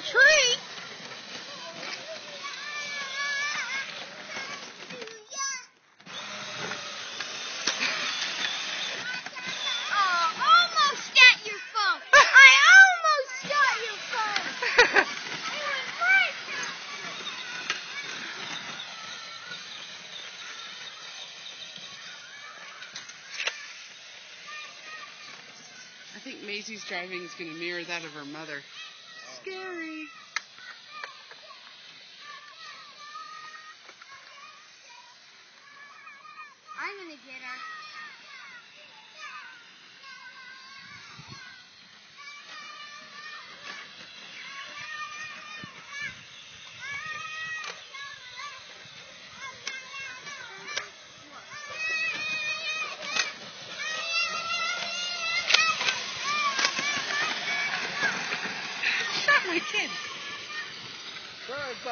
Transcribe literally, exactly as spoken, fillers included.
tree. Oh, almost got your phone. I almost got your phone. It was right. I think Maisie's driving is going to mirror that of her mother. Scary. I'm gonna get her. Shot my kid. Sorry,